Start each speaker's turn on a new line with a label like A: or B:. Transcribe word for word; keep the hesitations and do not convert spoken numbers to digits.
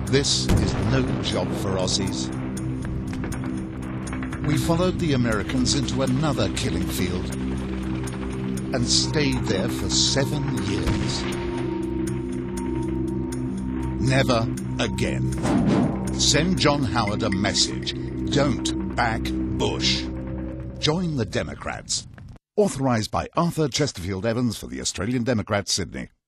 A: This is no job for Aussies. We followed the Americans into another killing field and stayed there for seven years. Never again. Send John Howard a message. Don't back Bush. Join the Democrats. Authorised by Arthur Chesterfield Evans for the Australian Democrats, Sydney.